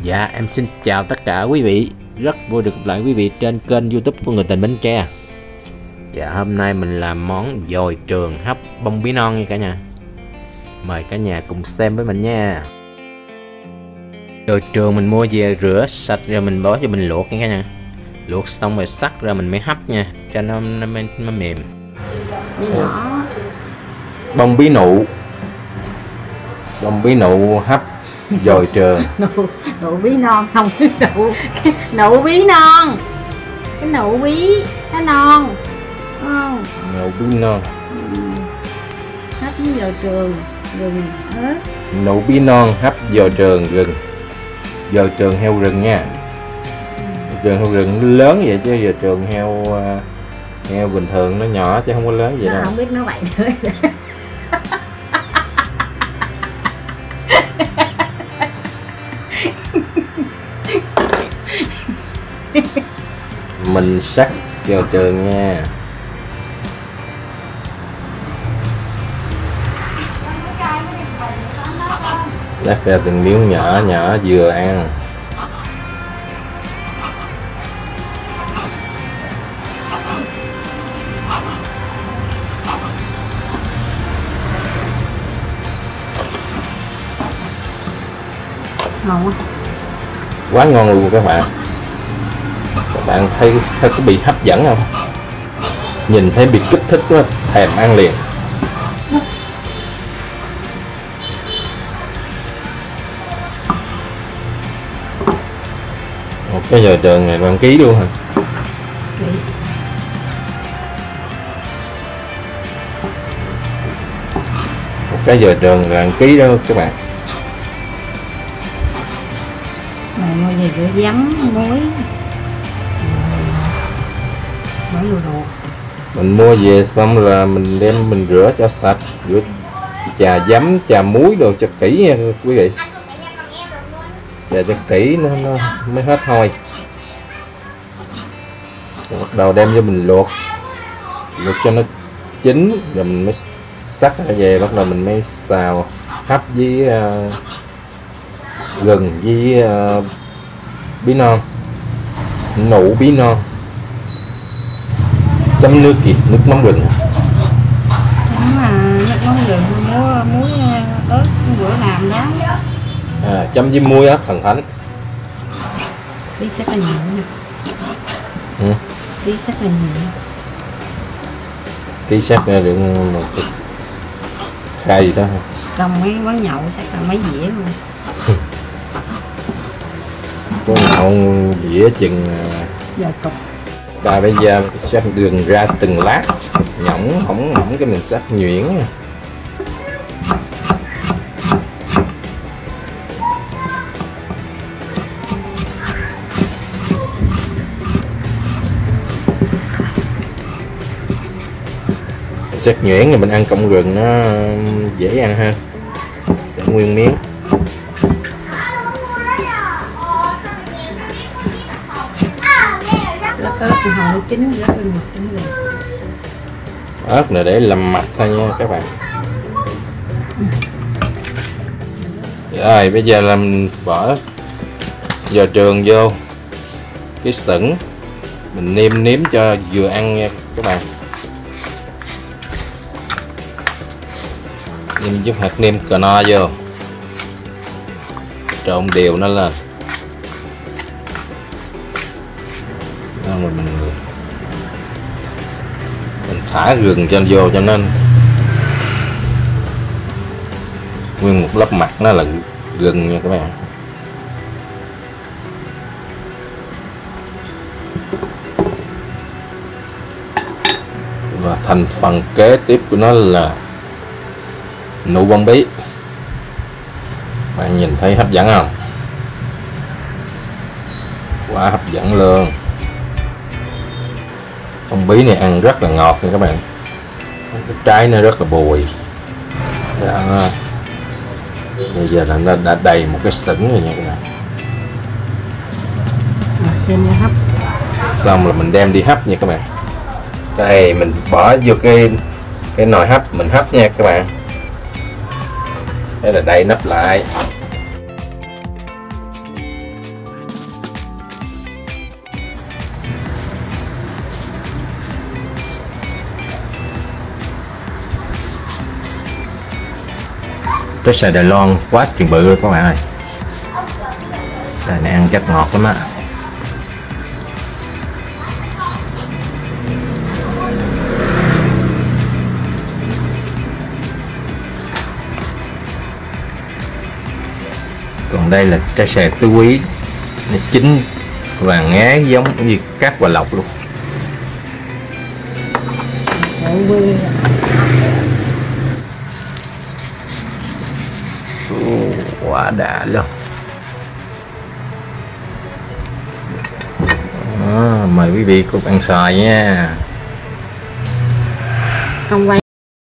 Dạ, em xin chào tất cả quý vị. Rất vui được gặp lại quý vị trên kênh YouTube của Người Tình Bến Tre. Dạ, hôm nay mình làm món dồi trường hấp bông bí non nha cả nhà. Mời cả nhà cùng xem với mình nha. Dồi trường mình mua về rửa sạch rồi mình bỏ cho mình luộc nha cả nhà. Luộc xong rồi sắc ra mình mới hấp nha, cho nó mềm. Nhỏ. Bông bí nụ hấp dồi trường. Nụ bí non không, nụ bí non, cái nụ bí nó non không? Nụ bí non Hấp với dồi trường gừng ớt. Nụ bí non hấp dồi trường gừng. Dồi trường heo rừng nha. Trường heo rừng lớn vậy chứ dồi trường heo bình thường nó nhỏ chứ không có lớn vậy đâu. Không biết nó vậy nữa. Mình sắc dồi trường nha. Sắc ra từng miếng nhỏ nhỏ vừa ăn. Ngon quá. Quá ngon luôn các bạn. Các bạn thấy có bị hấp dẫn không? Nhìn thấy bị kích thích quá, thèm ăn liền. Một cái dồi trường này 1 ký luôn hả? Một cái dồi trường là 1 ký đâu các bạn. Mày mua về rửa giấm muối bỏ vô đồ. Mình mua về xong là mình đem mình rửa cho sạch, rửa trà giấm, trà muối đồ cho kỹ nha quý vị. Trà cho kỹ nó mới hết hôi. Rồi bắt đầu đem cho mình luộc cho nó chín rồi mình mới sắc ra về, bắt đầu mình mới xào hấp với gừng với bí non, nụ bí non. Chấm nước gì? Nước mắm gừng à? Chấm nước mắm gừng, muối ớt bữa làm đó. Chấm với muối ớt thần thánh. Tí sắc là nhiều nha. Tí sắc là nhiều. Tí sắc ra được một khai gì đó không? Trong mấy quán nhậu sắc là mấy dĩa luôn. Có nhậu dĩa chừng Giờ cục. ta bây giờ sắc đường ra từng lát, nhõng hỏng cái mình sắc nhuyễn. Sắc nhuyễn thì mình ăn cọng gừng nó dễ ăn hơn. Để nguyên miếng. Ớt thì hồi chín rất là ngọt chín liền. Ớt là để làm mạch thôi nha các bạn. Rồi bây giờ là mình bỏ dồi trường vô cái sửng, mình nêm cho vừa ăn nha các bạn. Nêm chút hạt nêm cà no vô, trộn đều nó lên. Rồi mình thả gừng cho vô cho nên nguyên một lớp mặt nó là gừng nha các bạn. Và thành phần kế tiếp của nó là nụ bông bí. Bạn nhìn thấy hấp dẫn không? Quá hấp dẫn luôn. Bông bí này ăn rất là ngọt nha các bạn. Cái trái nó rất là bùi. Đó. Bây giờ là nó đã đầy một cái sửng rồi nha các bạn. Đem đi hấp. Xong là mình đem đi hấp nha các bạn. Đây mình bỏ vô cái nồi hấp mình hấp nha các bạn. Thế là đậy nắp lại. Cái xoài Đài Loan quá chừng bự rồi các bạn ơi. Xoài này ăn chắc ngọt lắm á. Còn đây là trái xoài tứ quý, nó chín vàng ngá giống như cát và lọc luôn. Quá đã luôn. Mời quý vị cùng ăn xoài nha. Không quay.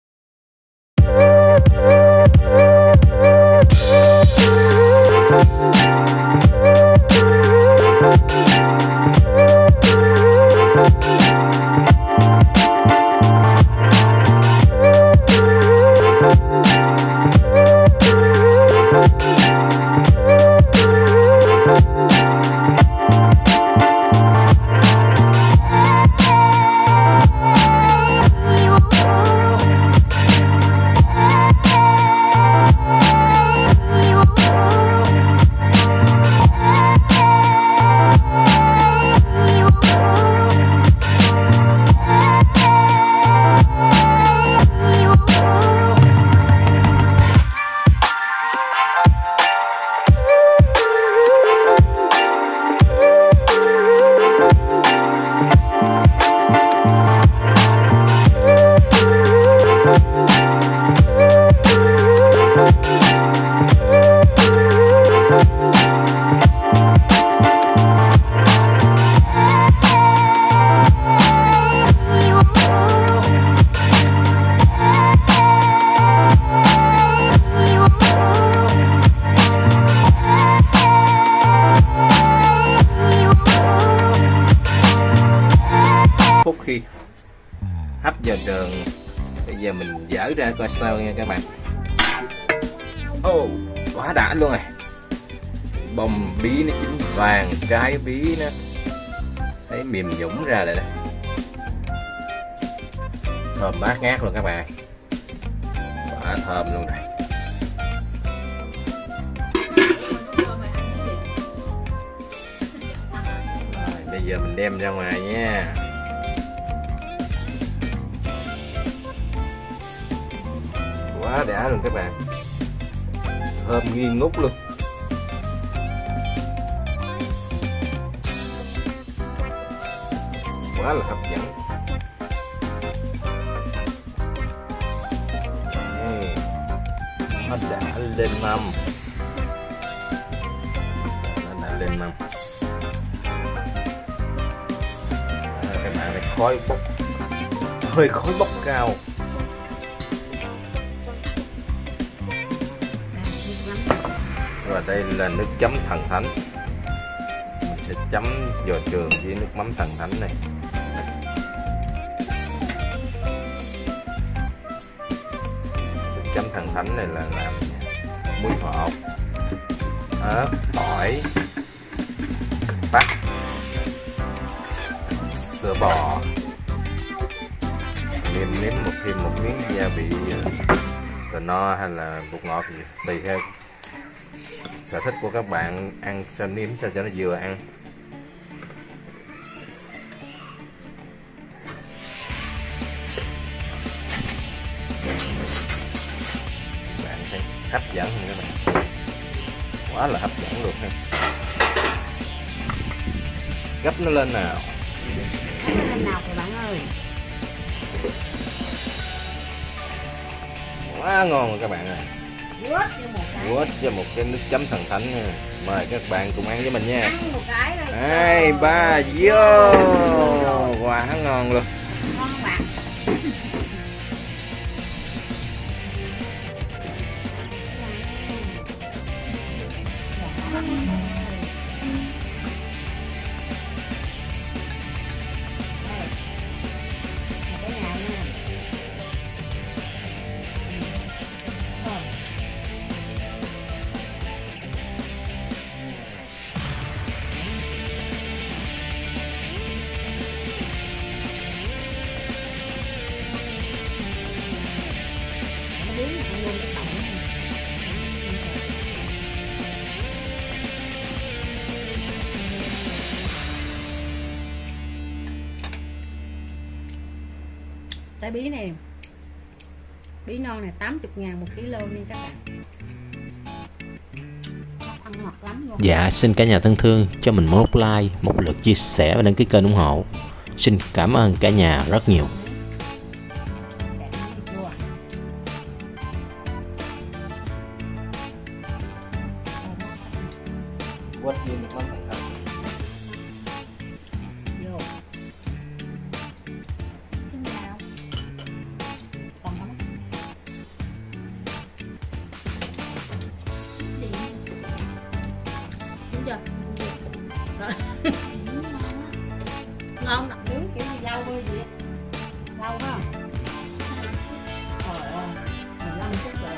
Khi hấp giờ trường, bây giờ mình dỡ ra coi sao nha các bạn. Quá đã luôn rồi. Bông bí nó chín vàng, trái bí nó thấy mềm nhũng ra rồi đó, thơm bát ngát luôn các bạn, quá thơm luôn này. Rồi, bây giờ mình đem ra ngoài nha. Quá đã luôn các bạn, thơm nghi ngút luôn. Quá là hấp dẫn. Nó đã lên mâm, nó đã lên mâm. Các bạn thấy khói bốc, hơi khói bốc cao. Và đây là nước chấm thần thánh, mình sẽ chấm giò trường với nước mắm thần thánh này. Nước chấm thần thánh này là làm muối hột, ớt, tỏi, bắp, sữa bò, nêm thêm một miếng gia vị cà no hay là bột ngọt gì tùy theo sở thích của các bạn, ăn sao nếm sao cho nó vừa ăn. Các bạn thấy hấp dẫn không các bạn, quá là hấp dẫn luôn ha. Gấp nó lên nào. Lên nào các bạn ơi. Quá ngon rồi các bạn ơi. Quết cho một cái nước chấm thần thánh nha. Mời các bạn cùng ăn với mình nha. Ăn một cái thôi. 2, 3 vô. Quá ngon luôn. Ngon bạn. Trái bí này, bí non này 80.000 1 kg nha các bạn. Ăn ngọt lắm luôn. Dạ, xin cả nhà thân thương cho mình một like, một lượt chia sẻ và đăng ký kênh ủng hộ. Xin cảm ơn cả nhà rất nhiều. Quất đi một món thành thật. Vô. Cái nào? Còn không? Điện. Đúng chưa? Rồi. Ngon nè, nướng kiểu gì lâu thôi vậy? Lâu quá. Trời ơi, 15 phút rồi.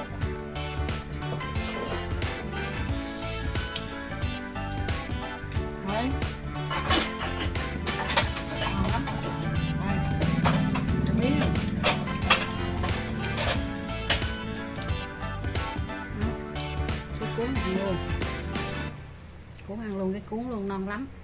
Đấy. Ngon lắm. Đây. Miếng này. Cái cuốn ăn luôn. Cuốn ăn luôn, cái cuốn luôn ngon lắm.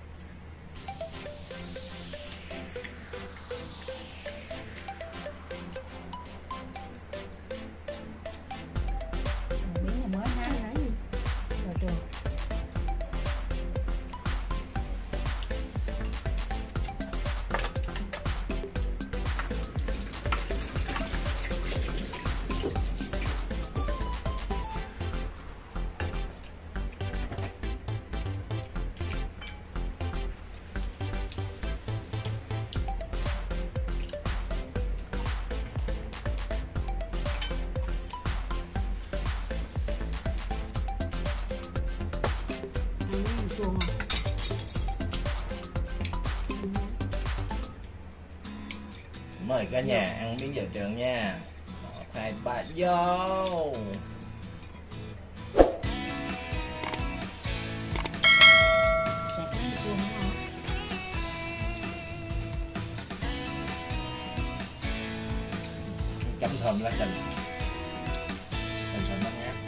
Miếng này mới hái lấy đi. Rồi trường. Mời cả nhà ăn miếng dầu trường nha. 1, 2, 3 vô. Chấm thơm lá chanh. Thơm mát ngát.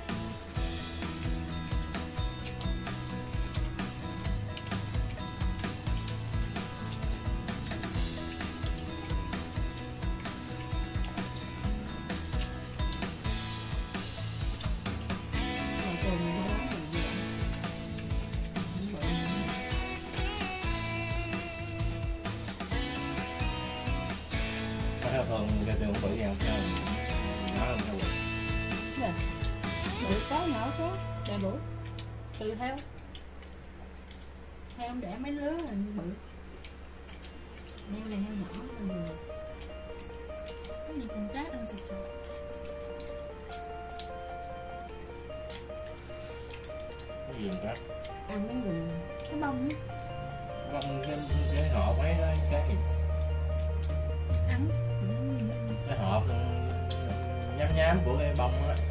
Thường cái đường bự nhau theo nó làm theo bự có nhỏ có đầy đủ tùy theo heo để mấy lứa là bự, heo này heo nhỏ là vừa. Cái này còn trát ăn sạch sạch. cái gì đó Ăn mấy người cái bông á, bông cái hộp ấy đó, cái ăn cái hộp nhám nhám của cái bông á,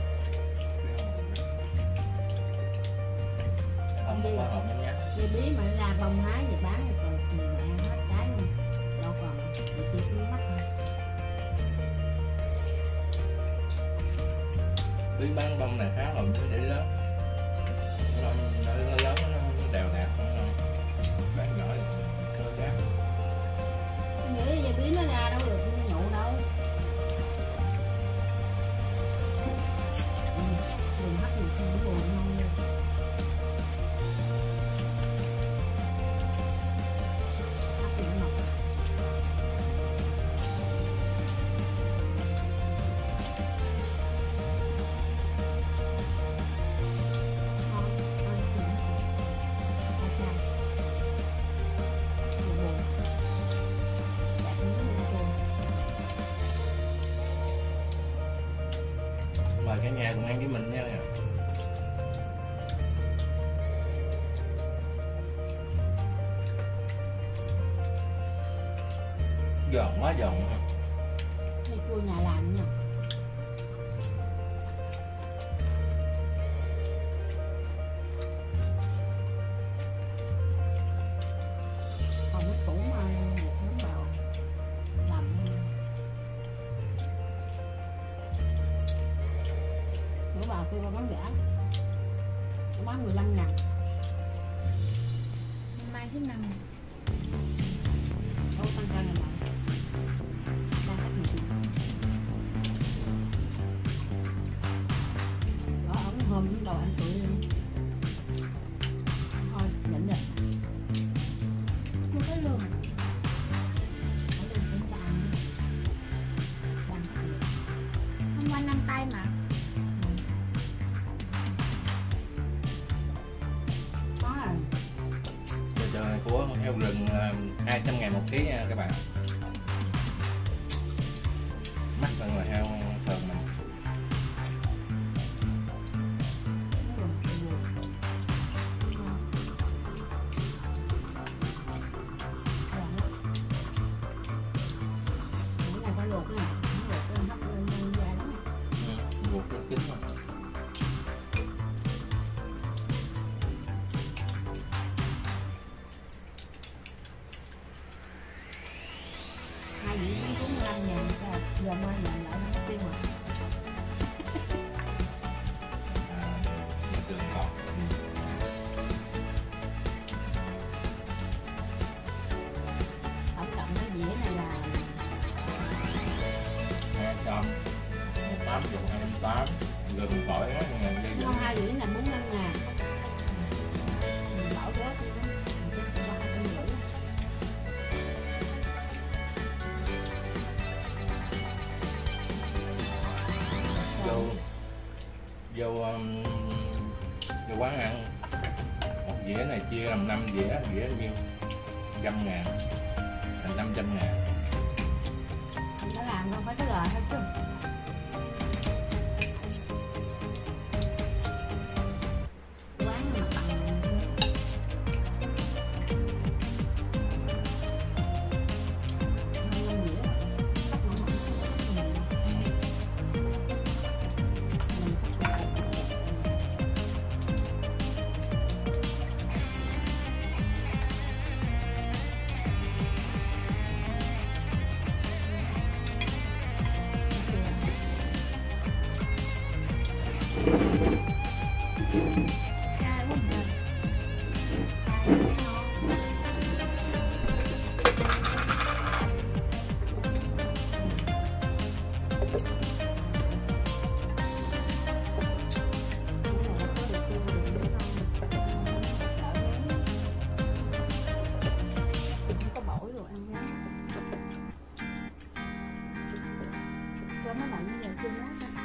cái bông có hộp nhám nhám. Vì bí mà ra bông hái thì bán thì còn người ăn hết trái luôn, đâu còn thì chi phí mắc thôi. Bí bán bông này khá là để lớn, nó lớn nó đều đặn, bán nhỏ thì cơ giá. Nghĩ giờ bí nó ra đâu được nhụ đâu. Đừng hấp gì không có buồn ngon luôn. Hấp thì nó ngọt. Mời cả nhà cùng ăn với mình nha. Giòn quá giòn ha. Này cua nhà làm nha. Còn cái củ mà nướng bào làm nướng bào khi mà bán giả nó bán 15.000. Hôm nay thứ 5 đâu tăng ra là tăng hết 1.000. rồi ăn tuổi đi. Thôi nhịn được. Không có lương. Có lương cũng đàn. Hôm qua 5 tay mà. Có rồi. Giờ này của heo rừng 200.000 một ký nha các bạn. Mắc hơn là heo thường mình. Luộc rất kín rồi. Hai dĩa 45.000 rồi, giờ mới nhận lại nó tiêu rồi. Trường ngọt. Tổng cộng cái dĩa này là 228 gừng tỏi hết ngàn dây không, hai dĩa là 45.000. Mình bảo rớt đi đó, mình chắc cũng 350. vô quán ăn một dĩa này chia làm 5 dĩa, dĩa nhiêu 100.000 thành 500.000. Nó làm không phải cái lời thôi chứ. Quán mà bằng 25 dĩa chắc nó không có nhiều. Cho nó lạnh như vậy chưa nát ra.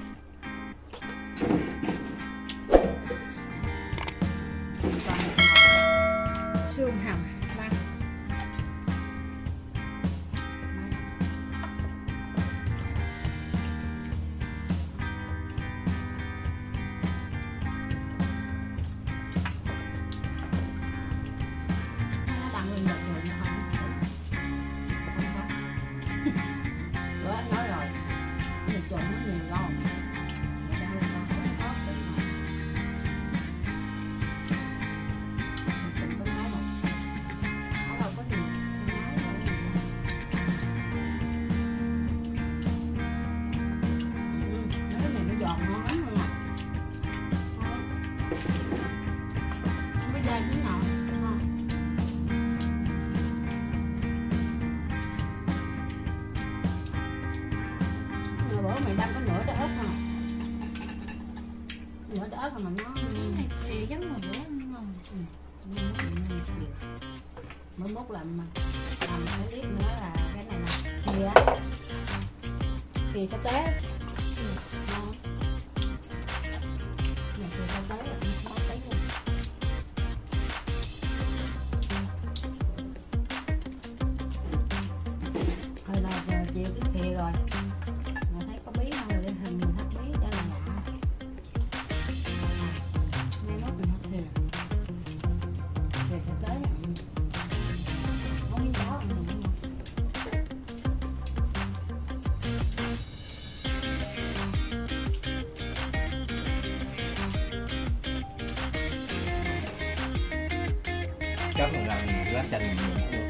Còn xương hầm băng. Nó bằng lên được rồi mà không. Bữa anh nói rồi, mình trộn nó nhiều ngon. Người ta luôn không có tự mà. Mình trộn có nói một. Ở đâu có nhiều, nói đâu có nhiều. Cái này nó giòn ngon lắm luôn à. Không biết ra chứ nào. Bữa mày đâm có nửa trái ớt không? Nửa trái ớt mà nó này xì giống mà bữa ăn ngon. mới mốt làm cái clip nữa là cái này nè, thìa thìa sắp tế ngon. Này thìa sắp tế là cũng món tí luôn. Thôi là chịu cái thìa rồi. Mà thấy có bí không rồi lên hình mình thắt bí cho là lạ. Mai mốt mình thắt thìa. Thìa sắp tế món miếng cháo ăn được không? Chấm một lần lá chanh mình chưa.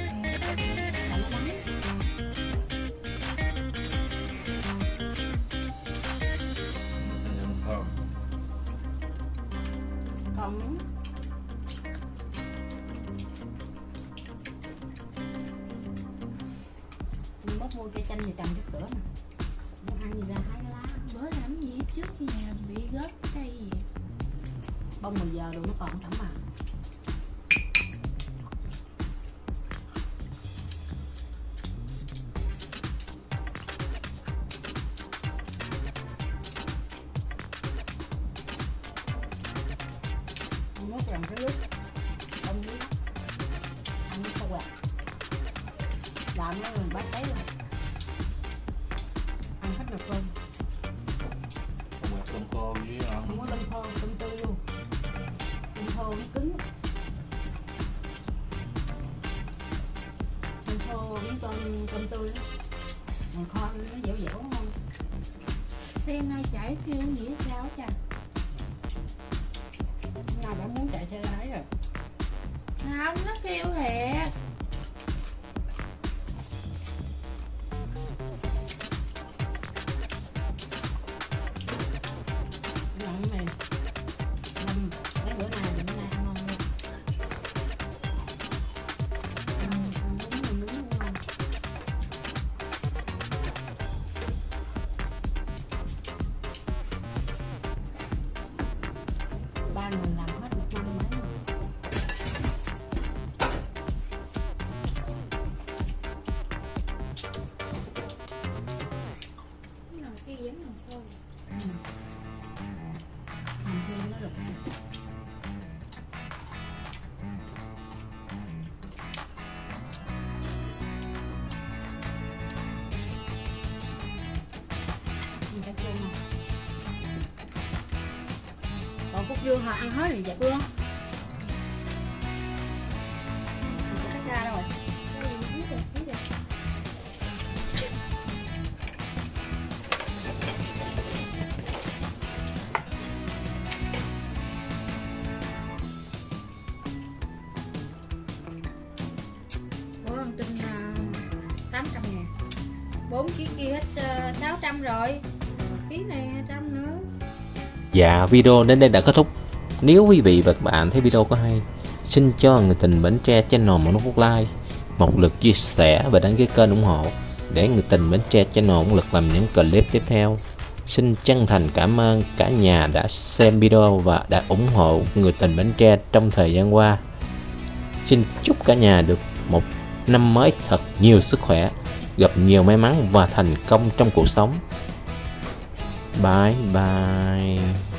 Còn mình bớt mua cây chanh thì trồng trước cửa nè. Muốn ăn gì ra hái cái lá. Bữa làm gì trước nhà bị gớt cây gì Không 10 giờ rồi nó còn chẳng mà. Nó làm cái lúc không biết ăn không à, làm nó mình bắt thấy rồi ăn hết được luôn. Không có tôm khô với Không có tôm khô, tôm tươi luôn. Tôm khô nó cứng. Tôm khô với tôm tươi đó. Còn kho nó dẻo dẻo ngon. Xe này chạy kêu nghĩa sao chà. Nào đã muốn chạy xe lái rồi. Không, nó kêu thiệt. Cái này cái bữa nay ăn ngon luôn. Ăn đúng ngon. Ba người làm hết một năm mấy rồi. Cái nồi kia giống nồi xôi. Mình thương nó được ăn. Mình phải chua ngon. Còn cúc dương họ ăn hết thì dẹp luôn. Mình sẽ cắt ra đâu rồi. Đây, biết rồi, biết rồi. Ủa, con tin 800.000. 4 ký kia hết 600 rồi. Ký này 200 nữa. Dạ, video đến đây đã kết thúc. Nếu quý vị và các bạn thấy video có hay, xin cho Người Tình Bến Tre channel một nút like, một lượt chia sẻ và đăng ký kênh ủng hộ để Người Tình Bến Tre channel một lượt làm những clip tiếp theo. Xin chân thành cảm ơn cả nhà đã xem video và đã ủng hộ Người Tình Bến Tre trong thời gian qua. Xin chúc cả nhà được một năm mới thật nhiều sức khỏe, gặp nhiều may mắn và thành công trong cuộc sống. Bye bye.